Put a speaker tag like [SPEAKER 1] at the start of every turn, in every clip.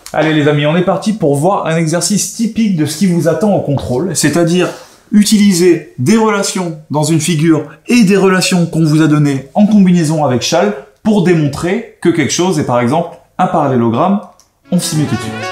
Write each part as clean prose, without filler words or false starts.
[SPEAKER 1] Allez les amis, on est parti pour voir un exercice typique de ce qui vous attend au contrôle, c'est-à-dire utiliser des relations dans une figure et des relations qu'on vous a données en combinaison avec Chal pour démontrer que quelque chose est par exemple un parallélogramme. On s'y met tout de suite.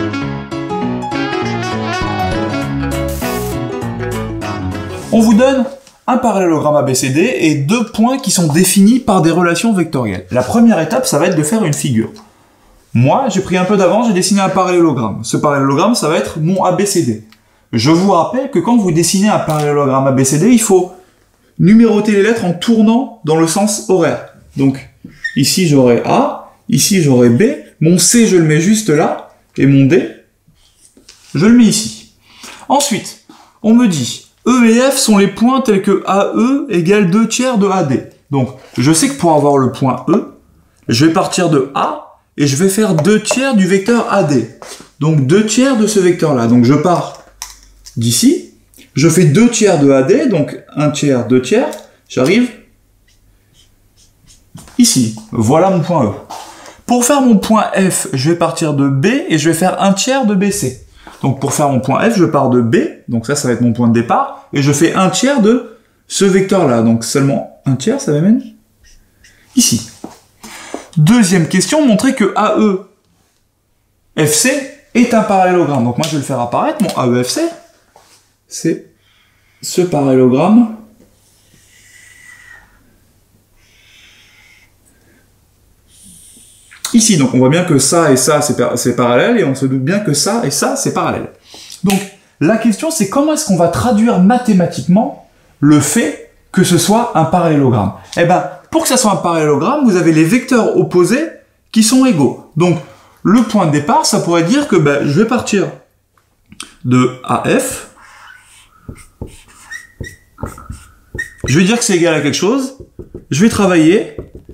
[SPEAKER 1] On vous donne un parallélogramme ABCD et deux points qui sont définis par des relations vectorielles. La première étape, ça va être de faire une figure. Moi, j'ai pris un peu d'avance, j'ai dessiné un parallélogramme. Ce parallélogramme, ça va être mon ABCD. Je vous rappelle que quand vous dessinez un parallélogramme ABCD, il faut numéroter les lettres en tournant dans le sens horaire. Donc, ici j'aurai A, ici j'aurai B, mon C je le mets juste là, et mon D, je le mets ici. Ensuite, on me dit, E et F sont les points tels que AE égale 2/3 de AD. Donc, je sais que pour avoir le point E, je vais partir de A, et je vais faire 2/3 du vecteur AD. Donc 2/3 de ce vecteur-là. Donc je pars d'ici, je fais 2/3 de AD, donc 1/3, 2/3, j'arrive ici. Voilà mon point E. Pour faire mon point F, je vais partir de B et je vais faire 1/3 de BC. Donc pour faire mon point F, je pars de B, donc ça va être mon point de départ, et je fais 1/3 de ce vecteur-là. Donc seulement 1/3, ça m'amène ici. Deuxième question, montrer que AEFC est un parallélogramme. Donc moi je vais le faire apparaître, mon AEFC, c'est ce parallélogramme ici. Donc on voit bien que ça et ça c'est parallèle, et on se doute bien que ça et ça c'est parallèle. Donc la question c'est comment est-ce qu'on va traduire mathématiquement le fait que ce soit un parallélogramme? Eh ben, pour que ça soit un parallélogramme, vous avez les vecteurs opposés qui sont égaux. Donc, le point de départ, ça pourrait dire que je vais partir de AF. Je vais dire que c'est égal à quelque chose. Je vais travailler.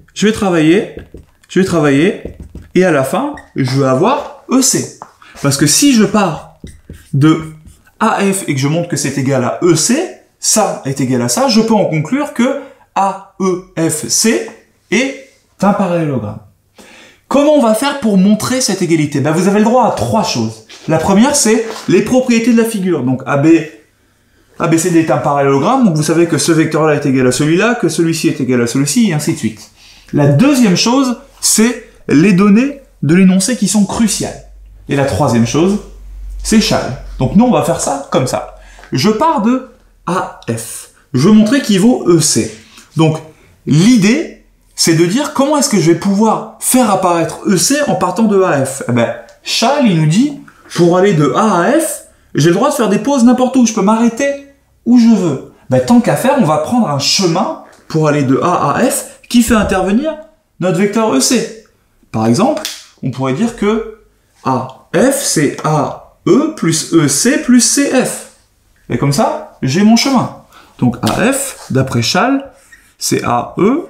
[SPEAKER 1] Et à la fin, je vais avoir EC. Parce que si je pars de AF et que je montre que c'est égal à EC, ça est égal à ça, je peux en conclure que AEFC est un parallélogramme. Comment on va faire pour montrer cette égalité? Vous avez le droit à trois choses. La première, c'est les propriétés de la figure. Donc ABCD est un parallélogramme, donc vous savez que ce vecteur-là est égal à celui-là, que celui-ci est égal à celui-ci, et ainsi de suite. La deuxième chose, c'est les données de l'énoncé qui sont cruciales. Et la troisième chose, c'est Chal. Donc nous, on va faire ça comme ça. Je pars de AF. Je veux montrer qu'il vaut EC. Donc, l'idée, c'est de dire comment est-ce que je vais pouvoir faire apparaître EC en partant de AF. Chal, il nous dit, pour aller de A à F, j'ai le droit de faire des pauses n'importe où. Je peux m'arrêter où je veux. Tant qu'à faire, on va prendre un chemin pour aller de A à F qui fait intervenir notre vecteur EC. Par exemple, on pourrait dire que AF, c'est AE plus EC plus CF. Et comme ça, j'ai mon chemin. Donc AF, d'après Chal, c'est AE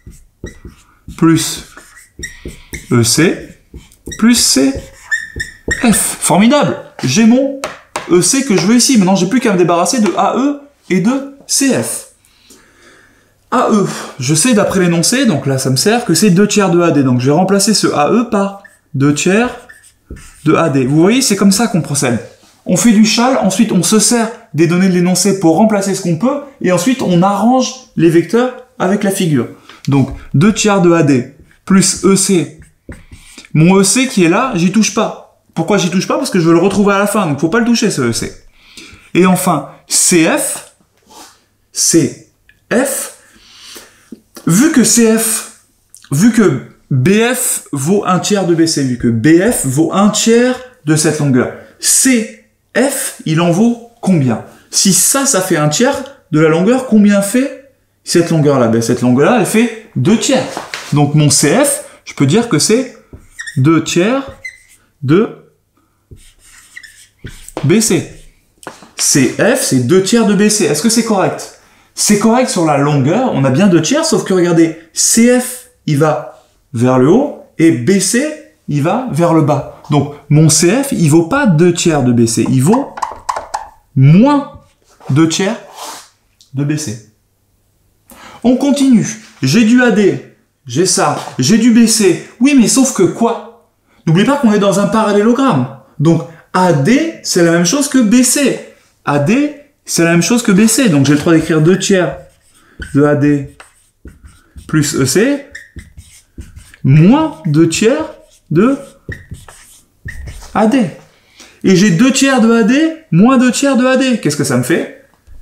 [SPEAKER 1] plus EC plus CF. Formidable! J'ai mon EC que je veux ici. Maintenant, j'ai plus qu'à me débarrasser de AE et de CF. AE, je sais d'après l'énoncé, donc là ça me sert, que c'est 2/3 de AD. Donc je vais remplacer ce AE par 2/3 de AD. Vous voyez, c'est comme ça qu'on procède. On fait du Chal, ensuite on se sert des données de l'énoncé pour remplacer ce qu'on peut, et ensuite on arrange les vecteurs avec la figure. Donc 2/3 de AD plus EC. Mon EC qui est là, j'y touche pas. Pourquoi j'y touche pas? Parce que je veux le retrouver à la fin, donc faut pas le toucher ce EC. Et enfin, CF, vu que BF vaut 1/3 de BC, vu que BF vaut 1/3 de cette longueur, CF, il en vaut combien? Si ça fait 1/3 de la longueur, combien fait cette longueur-là? Cette longueur-là, elle fait 2/3. Donc mon CF, je peux dire que c'est 2/3 de BC. CF, c'est 2/3 de BC. Est-ce que c'est correct? C'est correct sur la longueur, on a bien 2/3, sauf que regardez, CF, il va vers le haut, et BC, il va vers le bas. Donc, mon CF, il vaut pas 2/3 de BC, il vaut moins 2/3 de BC. On continue. J'ai du AD, j'ai ça, j'ai du BC. Oui, mais sauf que quoi? N'oubliez pas qu'on est dans un parallélogramme. Donc, AD, c'est la même chose que BC. AD, c'est la même chose que BC. Donc, j'ai le droit d'écrire 2 tiers de AD plus EC, moins 2 tiers de AD. Et j'ai 2 tiers de AD, moins 2 tiers de AD. Qu'est-ce que ça me fait?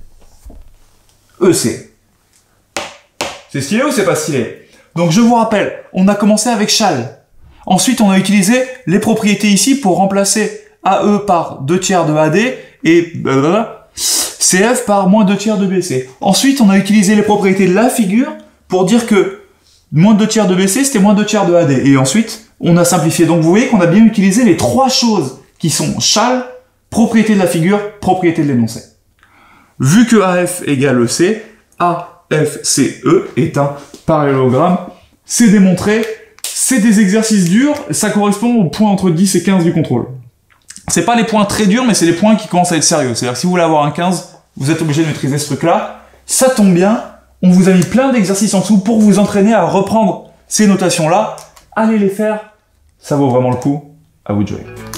[SPEAKER 1] EC. C'est stylé ou c'est pas stylé? Donc, je vous rappelle, on a commencé avec Chal. Ensuite, on a utilisé les propriétés ici pour remplacer AE par 2 tiers de AD et CF par moins 2 tiers de BC. Ensuite, on a utilisé les propriétés de la figure pour dire que moins 2 tiers de BC, c'était moins 2 tiers de AD. Et ensuite, on a simplifié. Donc, vous voyez qu'on a bien utilisé les 3 choses qui sont Chal, propriété de la figure, propriété de l'énoncé. Vu que AF égale EC, AFCE est un parallélogramme. C'est démontré. C'est des exercices durs, ça correspond aux points entre 10 et 15 du contrôle. C'est pas les points très durs, mais c'est les points qui commencent à être sérieux. C'est-à-dire que si vous voulez avoir un 15, vous êtes obligé de maîtriser ce truc-là. Ça tombe bien, on vous a mis plein d'exercices en dessous pour vous entraîner à reprendre ces notations-là. Allez les faire, ça vaut vraiment le coup. À vous de jouer.